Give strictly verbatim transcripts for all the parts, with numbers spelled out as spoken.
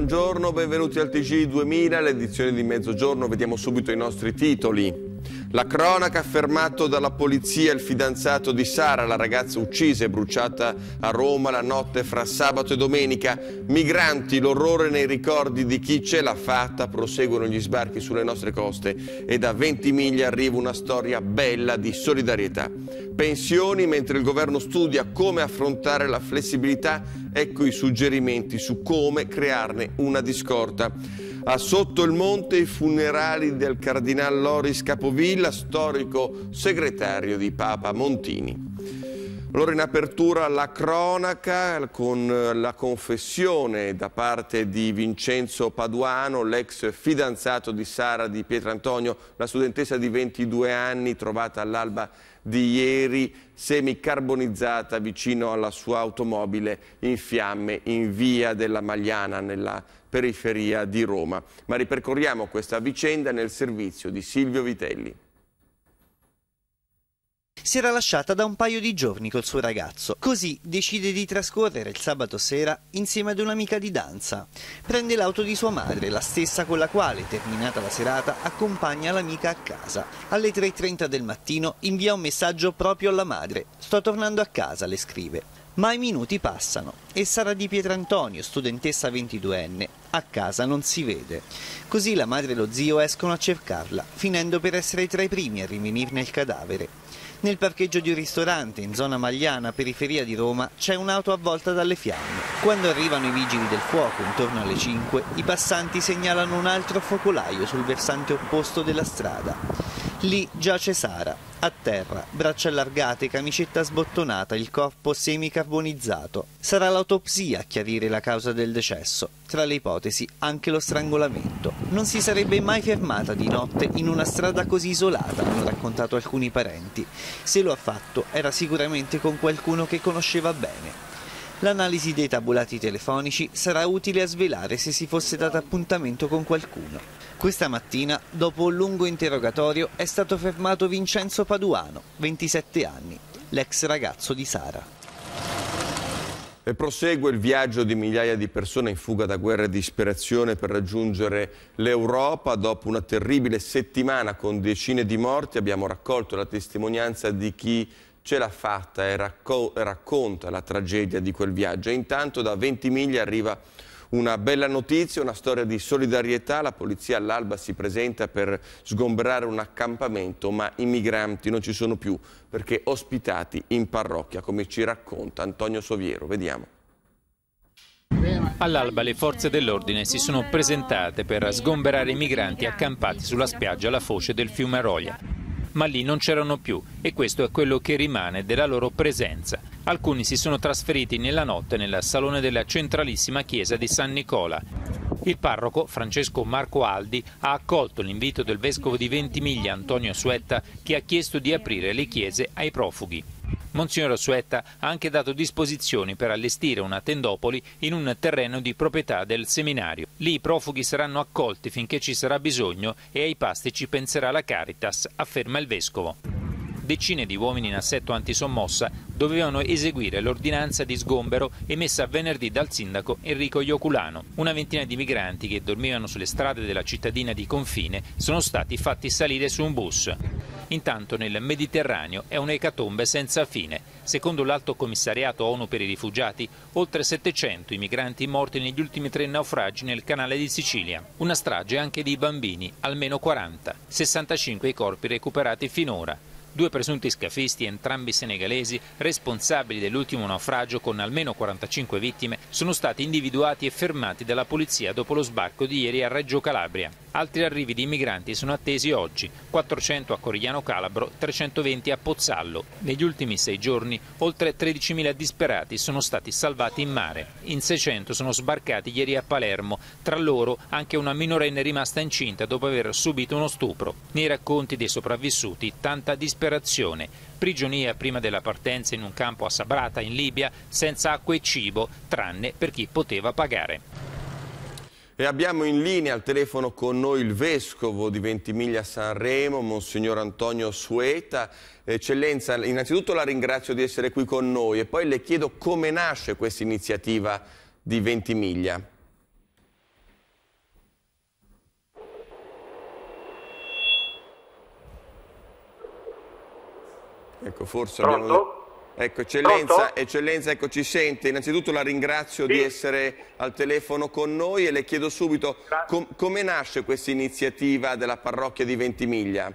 buongiorno, benvenuti al T G duemila, l'edizione di mezzogiorno. Vediamo subito i nostri titoli. La cronaca, fermato dalla polizia il fidanzato di Sara, la ragazza uccisa e bruciata a Roma la notte fra sabato e domenica. Migranti, l'orrore nei ricordi di chi ce l'ha fatta, proseguono gli sbarchi sulle nostre coste e da Ventimiglia arriva una storia bella di solidarietà. Pensioni, mentre il governo studia come affrontare la flessibilità, ecco i suggerimenti su come crearne una di scorta. A Sotto il Monte i funerali del cardinal Loris Capovilla, storico segretario di Papa Montini. Allora, in apertura la cronaca con la confessione da parte di Vincenzo Paduano, l'ex fidanzato di Sara Di Pietrantonio, la studentessa di ventidue anni trovata all'alba di ieri semicarbonizzata vicino alla sua automobile in fiamme in via della Magliana, nella periferia di Roma. Ma ripercorriamo questa vicenda nel servizio di Silvio Vitelli. Si era lasciata da un paio di giorni col suo ragazzo, così decide di trascorrere il sabato sera insieme ad un'amica di danza. Prende l'auto di sua madre, la stessa con la quale, terminata la serata, accompagna l'amica a casa. Alle tre e trenta del mattino invia un messaggio proprio alla madre. «Sto tornando a casa», le scrive. Ma i minuti passano e Sara Di Pietrantonio, studentessa ventiduenne, a casa non si vede. Così la madre e lo zio escono a cercarla, finendo per essere tra i primi a rivenirne il cadavere. Nel parcheggio di un ristorante in zona Magliana, periferia di Roma, c'è un'auto avvolta dalle fiamme. Quando arrivano i vigili del fuoco intorno alle cinque, i passanti segnalano un altro focolaio sul versante opposto della strada. Lì giace Sara, a terra, braccia allargate, camicetta sbottonata, il corpo semicarbonizzato. Sarà l'autopsia a chiarire la causa del decesso. Tra le ipotesi anche lo strangolamento. Non si sarebbe mai fermata di notte in una strada così isolata, hanno raccontato alcuni parenti. Se lo ha fatto era sicuramente con qualcuno che conosceva bene. L'analisi dei tabulati telefonici sarà utile a svelare se si fosse dato appuntamento con qualcuno. Questa mattina, dopo un lungo interrogatorio, è stato fermato Vincenzo Paduano, ventisette anni, l'ex ragazzo di Sara. E prosegue il viaggio di migliaia di persone in fuga da guerra e disperazione per raggiungere l'Europa. Dopo una terribile settimana con decine di morti abbiamo raccolto la testimonianza di chi ce l'ha fatta e racco- racconta la tragedia di quel viaggio. E intanto da Ventimiglia arriva una bella notizia, una storia di solidarietà. La polizia all'alba si presenta per sgombrare un accampamento, ma i migranti non ci sono più perché ospitati in parrocchia, come ci racconta Antonio Soviero. Vediamo. All'alba le forze dell'ordine si sono presentate per sgomberare i migranti accampati sulla spiaggia alla foce del fiume Roia. Ma lì non c'erano più e questo è quello che rimane della loro presenza. Alcuni si sono trasferiti nella notte nel salone della centralissima chiesa di San Nicola. Il parroco Francesco Marco Aldi ha accolto l'invito del vescovo di Ventimiglia Antonio Suetta, che ha chiesto di aprire le chiese ai profughi. Monsignor Suetta ha anche dato disposizioni per allestire una tendopoli in un terreno di proprietà del seminario. Lì i profughi saranno accolti finché ci sarà bisogno e ai pasti ci penserà la Caritas, afferma il vescovo. Decine di uomini in assetto antisommossa dovevano eseguire l'ordinanza di sgombero emessa venerdì dal sindaco Enrico Ioculano. Una ventina di migranti che dormivano sulle strade della cittadina di confine sono stati fatti salire su un bus. Intanto nel Mediterraneo è un'ecatombe senza fine. Secondo l'Alto Commissariato ONU per i rifugiati, oltre settecento i migranti morti negli ultimi tre naufragi nel canale di Sicilia. Una strage anche di bambini, almeno quaranta. sessantacinque i corpi recuperati finora. Due presunti scafisti, entrambi senegalesi, responsabili dell'ultimo naufragio con almeno quarantacinque vittime, sono stati individuati e fermati dalla polizia dopo lo sbarco di ieri a Reggio Calabria. Altri arrivi di migranti sono attesi oggi, quattrocento a Corigliano Calabro, trecentoventi a Pozzallo. Negli ultimi sei giorni oltre tredicimila disperati sono stati salvati in mare. In seicento sono sbarcati ieri a Palermo, tra loro anche una minorenne rimasta incinta dopo aver subito uno stupro. Nei racconti dei sopravvissuti tanta disperazione. Prigionia prima della partenza in un campo a Sabrata in Libia, senza acqua e cibo, tranne per chi poteva pagare. E abbiamo in linea al telefono con noi il vescovo di Ventimiglia Sanremo, Monsignor Antonio Sueta. Eccellenza, innanzitutto la ringrazio di essere qui con noi e poi le chiedo come nasce questa iniziativa di Ventimiglia. Ecco, forse Pronto? abbiamo... Ecco, eccellenza, Pronto? eccellenza, ecco, ci sente. Innanzitutto la ringrazio sì. di essere al telefono con noi e le chiedo subito com come nasce questa iniziativa della parrocchia di Ventimiglia?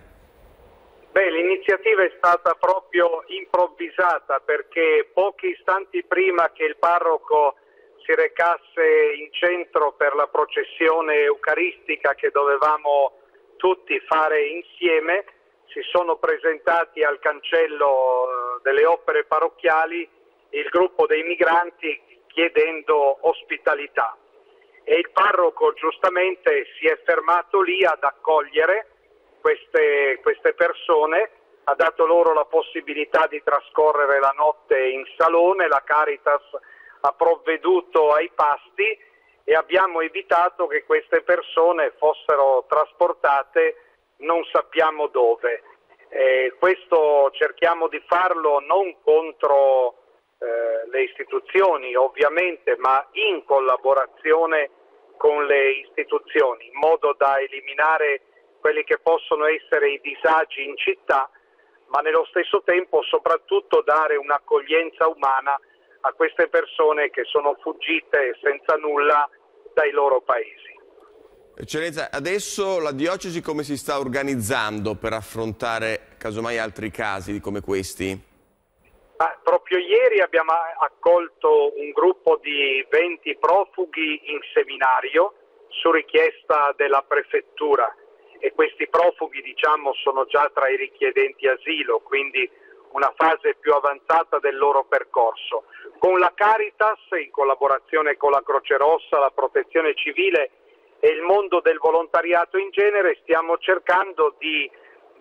Beh, l'iniziativa è stata proprio improvvisata perché pochi istanti prima che il parroco si recasse in centro per la processione eucaristica che dovevamo tutti fare insieme, si sono presentati al cancello delle opere parrocchiali il gruppo dei migranti chiedendo ospitalità e il parroco giustamente si è fermato lì ad accogliere queste, queste persone, ha dato loro la possibilità di trascorrere la notte in salone, la Caritas ha provveduto ai pasti e abbiamo evitato che queste persone fossero trasportate non sappiamo dove. Eh, questo cerchiamo di farlo non contro eh, le istituzioni ovviamente, ma in collaborazione con le istituzioni, in modo da eliminare quelli che possono essere i disagi in città, ma nello stesso tempo soprattutto dare un'accoglienza umana a queste persone che sono fuggite senza nulla dai loro paesi. Eccellenza, adesso la diocesi come si sta organizzando per affrontare casomai altri casi come questi? Ah, proprio ieri abbiamo accolto un gruppo di venti profughi in seminario su richiesta della prefettura e questi profughi, diciamo, sono già tra i richiedenti asilo, quindi una fase più avanzata del loro percorso. Con la Caritas, in collaborazione con la Croce Rossa, la Protezione Civile e il mondo del volontariato in genere, stiamo cercando di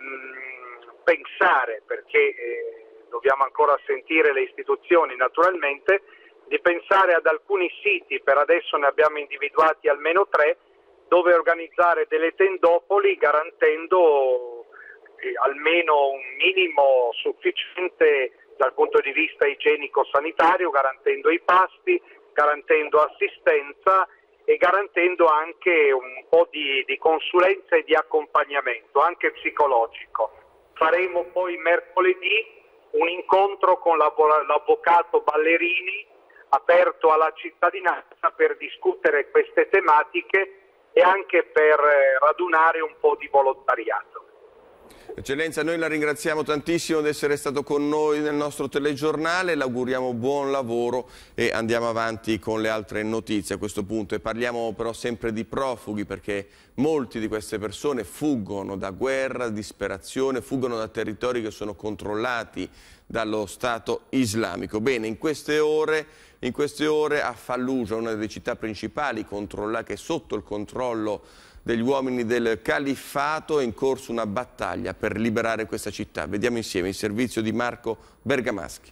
mh, pensare, perché eh, dobbiamo ancora sentire le istituzioni naturalmente, di pensare ad alcuni siti, per adesso ne abbiamo individuati almeno tre, dove organizzare delle tendopoli garantendo eh, almeno un minimo sufficiente dal punto di vista igienico-sanitario, garantendo i pasti, garantendo assistenza e garantendo anche un po' di, di consulenza e di accompagnamento, anche psicologico. Faremo poi mercoledì un incontro con l'avvocato Ballerini aperto alla cittadinanza per discutere queste tematiche e anche per radunare un po' di volontariato. Eccellenza, noi la ringraziamo tantissimo di essere stato con noi nel nostro telegiornale, le auguriamo buon lavoro e andiamo avanti con le altre notizie a questo punto. E parliamo però sempre di profughi, perché molti di queste persone fuggono da guerra, disperazione, fuggono da territori che sono controllati dallo Stato islamico. Bene, in queste ore, in queste ore a Fallujah, una delle città principali che è sotto il controllo degli uomini del califfato, è in corso una battaglia per liberare questa città. Vediamo insieme il servizio di Marco Bergamaschi.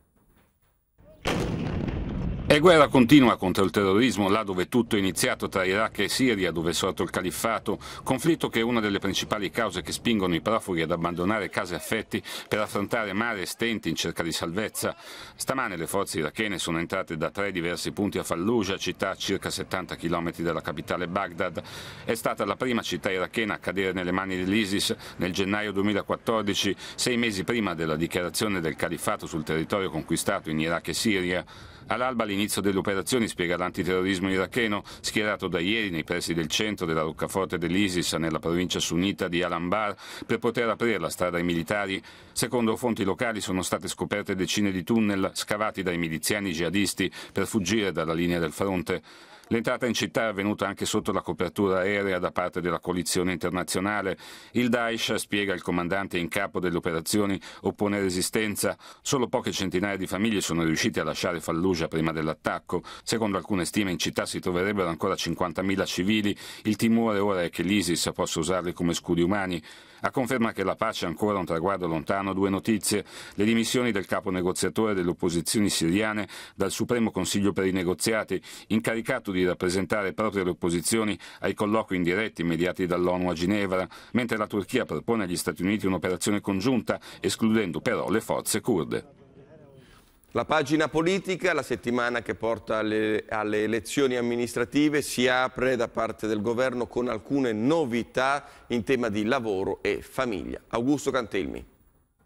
È guerra continua contro il terrorismo là dove tutto è iniziato, tra Iraq e Siria, dove è sorto il califfato, conflitto che è una delle principali cause che spingono i profughi ad abbandonare case e affetti per affrontare mare e stenti in cerca di salvezza. Stamane le forze irachene sono entrate da tre diversi punti a Fallujah, città a circa settanta chilometri dalla capitale Baghdad. È stata la prima città irachena a cadere nelle mani dell'ISIS nel gennaio duemilaquattordici, sei mesi prima della dichiarazione del califfato sul territorio conquistato in Iraq e Siria. All'alba l'inizio delle operazioni, spiega l'antiterrorismo iracheno, schierato da ieri nei pressi del centro della roccaforte dell'ISIS nella provincia sunnita di Al-Anbar per poter aprire la strada ai militari. Secondo fonti locali sono state scoperte decine di tunnel scavati dai miliziani jihadisti per fuggire dalla linea del fronte. L'entrata in città è avvenuta anche sotto la copertura aerea da parte della coalizione internazionale. Il Daesh, spiega il comandante in capo delle operazioni, oppone resistenza. Solo poche centinaia di famiglie sono riuscite a lasciare Fallujah prima dell'attacco. Secondo alcune stime in città si troverebbero ancora cinquantamila civili. Il timore ora è che l'ISIS possa usarli come scudi umani. A conferma che la pace è ancora un traguardo lontano, due notizie: le dimissioni del capo negoziatore delle opposizioni siriane dal Supremo Consiglio per i negoziati, incaricato di rappresentare proprio le opposizioni ai colloqui indiretti mediati dall'ONU a Ginevra, mentre la Turchia propone agli Stati Uniti un'operazione congiunta, escludendo però le forze kurde. La pagina politica, la settimana che porta alle, alle elezioni amministrative, si apre da parte del governo con alcune novità in tema di lavoro e famiglia. Augusto Cantelmi.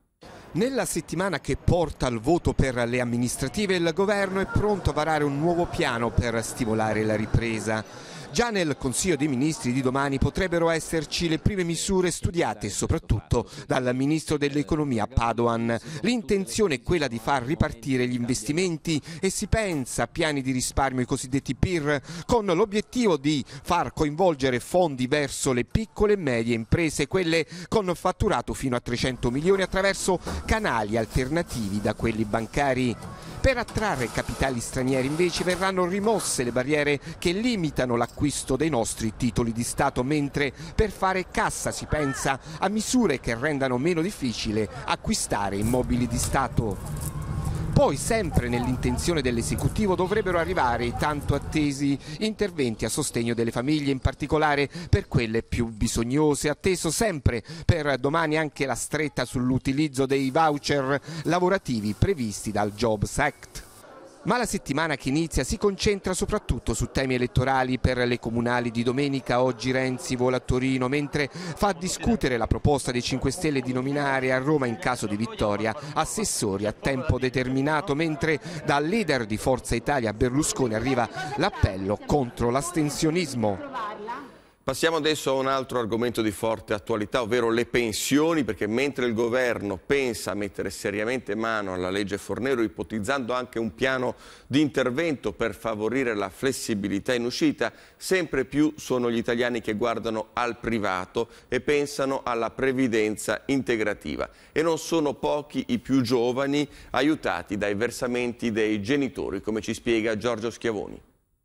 Nella settimana che porta al voto per le amministrative, il governo è pronto a varare un nuovo piano per stimolare la ripresa. Già nel Consiglio dei Ministri di domani potrebbero esserci le prime misure studiate soprattutto dal Ministro dell'Economia Padoan. L'intenzione è quella di far ripartire gli investimenti e si pensa a piani di risparmio, i cosiddetti P I R, con l'obiettivo di far coinvolgere fondi verso le piccole e medie imprese, quelle con fatturato fino a trecento milioni, attraverso canali alternativi da quelli bancari. Per attrarre capitali stranieri invece verranno rimosse le barriere che limitano l'acquisto dei nostri titoli di Stato, mentre per fare cassa si pensa a misure che rendano meno difficile acquistare immobili di Stato. Poi, sempre nell'intenzione dell'esecutivo, dovrebbero arrivare i tanto attesi interventi a sostegno delle famiglie, in particolare per quelle più bisognose. Atteso sempre per domani anche la stretta sull'utilizzo dei voucher lavorativi previsti dal Jobs Act. Ma la settimana che inizia si concentra soprattutto su temi elettorali. Per le comunali di domenica oggi Renzi vola a Torino, mentre fa discutere la proposta dei cinque Stelle di nominare a Roma, in caso di vittoria, assessori a tempo determinato, mentre dal leader di Forza Italia Berlusconi arriva l'appello contro l'astensionismo. Passiamo adesso a un altro argomento di forte attualità, ovvero le pensioni, perché mentre il governo pensa a mettere seriamente mano alla legge Fornero, ipotizzando anche un piano di intervento per favorire la flessibilità in uscita, sempre più sono gli italiani che guardano al privato e pensano alla previdenza integrativa. E non sono pochi i più giovani aiutati dai versamenti dei genitori, come ci spiega Giorgio Schiavoni.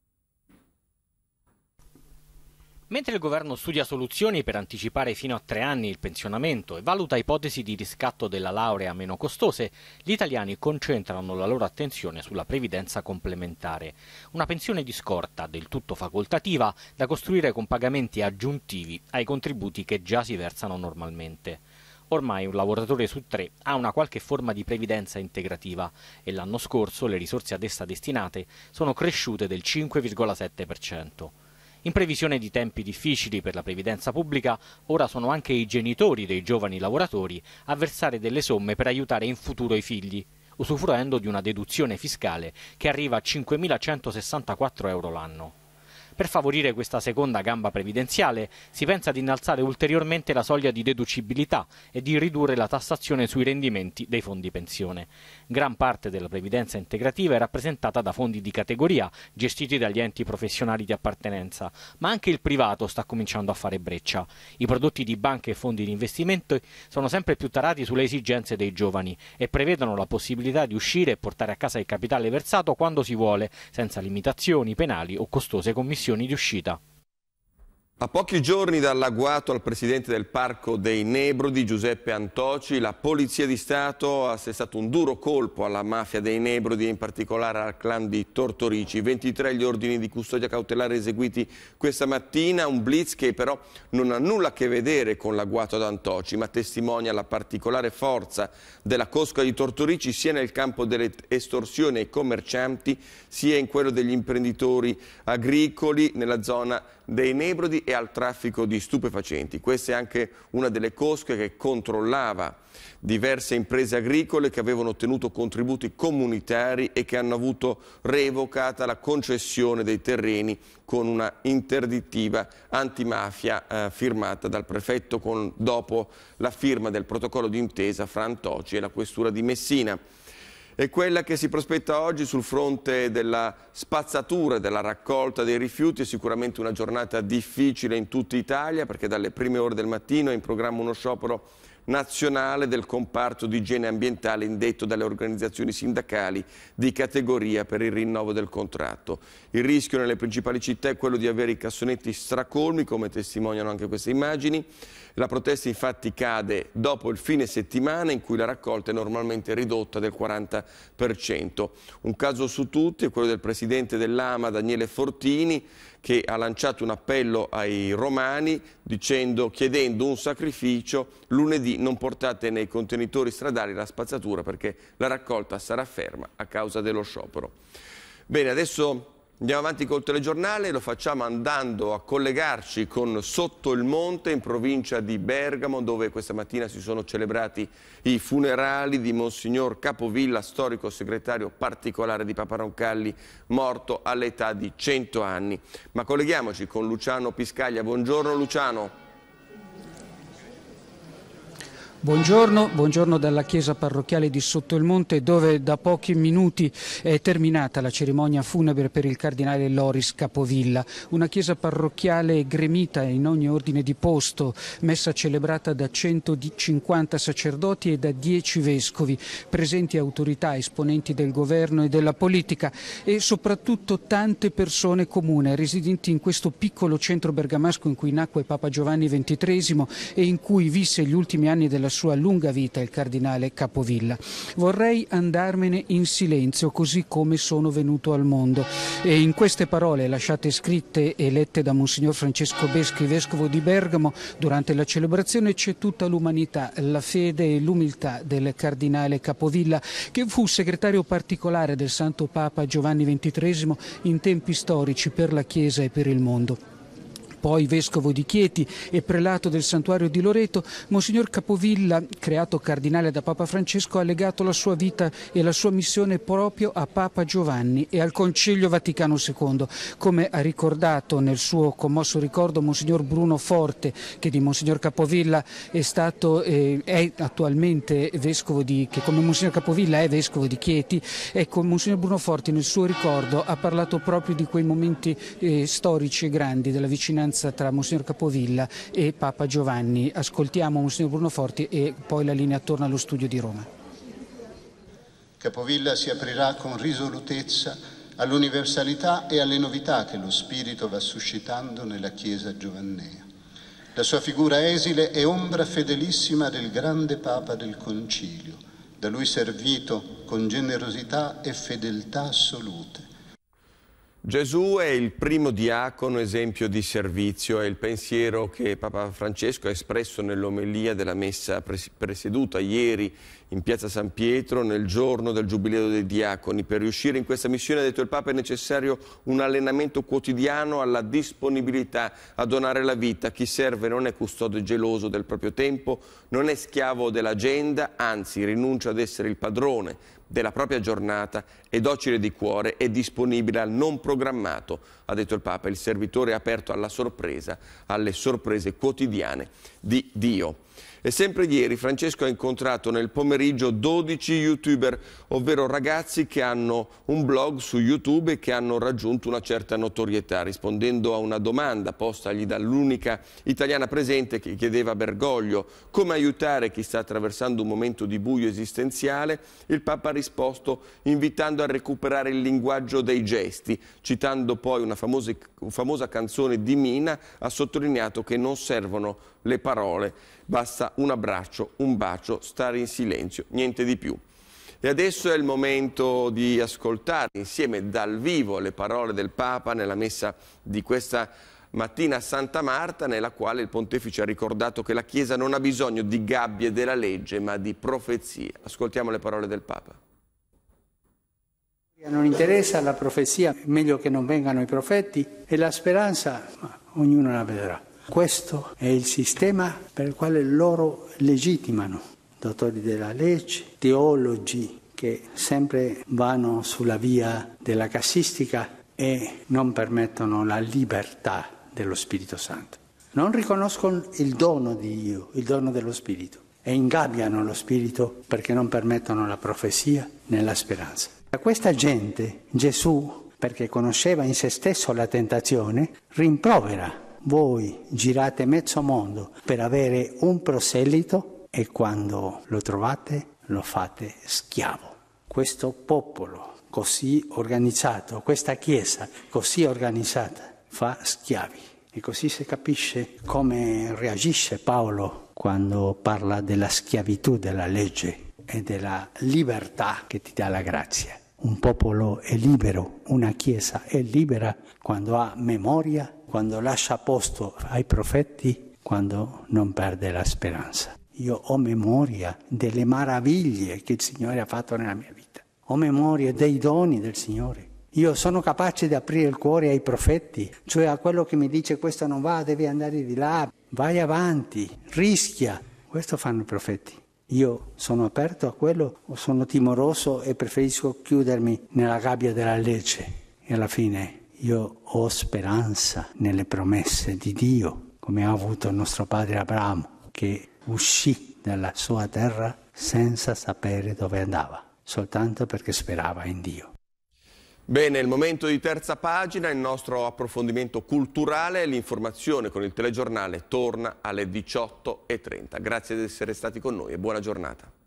Mentre il governo studia soluzioni per anticipare fino a tre anni il pensionamento e valuta ipotesi di riscatto della laurea meno costose, gli italiani concentrano la loro attenzione sulla previdenza complementare, una pensione di scorta del tutto facoltativa da costruire con pagamenti aggiuntivi ai contributi che già si versano normalmente. Ormai un lavoratore su tre ha una qualche forma di previdenza integrativa e l'anno scorso le risorse ad essa destinate sono cresciute del cinque virgola sette per cento. In previsione di tempi difficili per la previdenza pubblica, ora sono anche i genitori dei giovani lavoratori a versare delle somme per aiutare in futuro i figli, usufruendo di una deduzione fiscale che arriva a cinquemilacentosessantaquattro euro l'anno. Per favorire questa seconda gamba previdenziale si pensa di innalzare ulteriormente la soglia di deducibilità e di ridurre la tassazione sui rendimenti dei fondi pensione. Gran parte della previdenza integrativa è rappresentata da fondi di categoria gestiti dagli enti professionali di appartenenza, ma anche il privato sta cominciando a fare breccia. I prodotti di banche e fondi di investimento sono sempre più tarati sulle esigenze dei giovani e prevedono la possibilità di uscire e portare a casa il capitale versato quando si vuole, senza limitazioni penali o costose commissioni di uscita. A pochi giorni dall'agguato al presidente del Parco dei Nebrodi, Giuseppe Antoci, la Polizia di Stato ha assestato un duro colpo alla mafia dei Nebrodi e in particolare al clan di Tortorici. ventitré gli ordini di custodia cautelare eseguiti questa mattina, un blitz che però non ha nulla a che vedere con l'agguato ad Antoci, ma testimonia la particolare forza della cosca di Tortorici sia nel campo delle estorsioni ai commercianti sia in quello degli imprenditori agricoli nella zona dei Nebrodi e al traffico di stupefacenti. Questa è anche una delle cosche che controllava diverse imprese agricole che avevano ottenuto contributi comunitari e che hanno avuto revocata la concessione dei terreni con una interdittiva antimafia eh, firmata dal prefetto con, dopo la firma del protocollo d'intesa fra Antoci e la questura di Messina. È quella che si prospetta oggi sul fronte della spazzatura e della raccolta dei rifiuti. È sicuramente una giornata difficile in tutta Italia perché dalle prime ore del mattino è in programma uno sciopero nazionale del comparto di igiene ambientale indetto dalle organizzazioni sindacali di categoria per il rinnovo del contratto. Il rischio nelle principali città è quello di avere i cassonetti stracolmi, come testimoniano anche queste immagini. La protesta infatti cade dopo il fine settimana in cui la raccolta è normalmente ridotta del quaranta per cento. Un caso su tutti è quello del presidente dell'A M A, Daniele Fortini, che ha lanciato un appello ai romani dicendo, chiedendo un sacrificio: lunedì non portate nei contenitori stradali la spazzatura perché la raccolta sarà ferma a causa dello sciopero. Bene, adesso Andiamo avanti col telegiornale, lo facciamo andando a collegarci con Sotto il Monte, in provincia di Bergamo, dove questa mattina si sono celebrati i funerali di Monsignor Capovilla, storico segretario particolare di Papa Roncalli, morto all'età di cento anni. Ma colleghiamoci con Luciano Piscaglia. Buongiorno Luciano. Buongiorno, buongiorno dalla chiesa parrocchiale di Sotto il Monte, dove da pochi minuti è terminata la cerimonia funebre per il cardinale Loris Capovilla. Una chiesa parrocchiale gremita in ogni ordine di posto, messa celebrata da centocinquanta sacerdoti e da dieci vescovi, presenti autorità, esponenti del governo e della politica e soprattutto tante persone comuni, residenti in questo piccolo centro bergamasco in cui nacque Papa Giovanni ventitresimo e in cui visse gli ultimi anni della sua lunga vita il cardinale Capovilla. Vorrei andarmene in silenzio, così come sono venuto al mondo. E in queste parole lasciate scritte e lette da Monsignor Francesco Beschi, vescovo di Bergamo, durante la celebrazione c'è tutta l'umanità, la fede e l'umiltà del cardinale Capovilla, che fu segretario particolare del Santo Papa Giovanni ventitresimo in tempi storici per la Chiesa e per il mondo. Poi vescovo di Chieti e prelato del santuario di Loreto, Monsignor Capovilla, creato cardinale da Papa Francesco, ha legato la sua vita e la sua missione proprio a Papa Giovanni e al Concilio Vaticano secondo, come ha ricordato nel suo commosso ricordo Monsignor Bruno Forte, che di Monsignor Capovilla è stato eh, è attualmente vescovo di che come Monsignor Capovilla è vescovo di Chieti. Ecco, Monsignor Bruno Forte nel suo ricordo ha parlato proprio di quei momenti eh, storici e grandi della vicinanza tra Monsignor Capovilla e Papa Giovanni. Ascoltiamo Monsignor Bruno Forti e poi la linea torna allo studio di Roma. Capovilla si aprirà con risolutezza all'universalità e alle novità che lo Spirito va suscitando nella Chiesa giovannea. La sua figura esile è ombra fedelissima del grande Papa del Concilio, da lui servito con generosità e fedeltà assolute. Gesù è il primo diacono, esempio di servizio, è il pensiero che Papa Francesco ha espresso nell'omelia della messa presieduta ieri in piazza San Pietro nel giorno del Giubileo dei Diaconi. Per riuscire in questa missione, ha detto il Papa, è necessario un allenamento quotidiano alla disponibilità a donare la vita. Chi serve non è custode geloso del proprio tempo, non è schiavo dell'agenda, anzi rinuncia ad essere il padrone della propria giornata, è docile di cuore e disponibile al non programmato, ha detto il Papa. Il servitore è aperto alla sorpresa, alle sorprese quotidiane di Dio. E sempre ieri Francesco ha incontrato nel pomeriggio dodici youtuber, ovvero ragazzi che hanno un blog su YouTube e che hanno raggiunto una certa notorietà. Rispondendo a una domanda postagli dall'unica italiana presente che chiedeva Bergoglio come aiutare chi sta attraversando un momento di buio esistenziale, il Papa ha risposto invitando a recuperare il linguaggio dei gesti. Citando poi una famosa, famosa canzone di Mina, ha sottolineato che non servono le parole, basta un abbraccio, un bacio, stare in silenzio, niente di più. E adesso è il momento di ascoltare insieme dal vivo le parole del Papa nella messa di questa mattina a Santa Marta, nella quale il Pontefice ha ricordato che la Chiesa non ha bisogno di gabbie della legge, ma di profezie. Ascoltiamo le parole del Papa. Non interessa la profezia, meglio che non vengano i profeti, e la speranza, ma ognuno la vedrà. Questo è il sistema per il quale loro legittimano, dottori della legge, teologi che sempre vanno sulla via della cassistica e non permettono la libertà dello Spirito Santo. Non riconoscono il dono di Dio, il dono dello Spirito, e ingabbiano lo Spirito perché non permettono la profezia né la speranza. A questa gente Gesù, perché conosceva in se stesso la tentazione, rimprovera: voi girate mezzo mondo per avere un proselito e quando lo trovate lo fate schiavo. Questo popolo così organizzato, questa Chiesa così organizzata fa schiavi. E così si capisce come reagisce Paolo quando parla della schiavitù della legge e della libertà che ti dà la grazia. Un popolo è libero, una Chiesa è libera quando ha memoria, quando lascia posto ai profeti, quando non perde la speranza. Io ho memoria delle meraviglie che il Signore ha fatto nella mia vita. Ho memoria dei doni del Signore. Io sono capace di aprire il cuore ai profeti, cioè a quello che mi dice questo non va, devi andare di là, vai avanti, rischia. Questo fanno i profeti. Io sono aperto a quello o sono timoroso e preferisco chiudermi nella gabbia della legge. E alla fine io ho speranza nelle promesse di Dio, come ha avuto il nostro padre Abramo, che uscì dalla sua terra senza sapere dove andava, soltanto perché sperava in Dio. Bene, il momento di terza pagina, il nostro approfondimento culturale, l'informazione con il telegiornale torna alle diciotto e trenta. Grazie di essere stati con noi e buona giornata.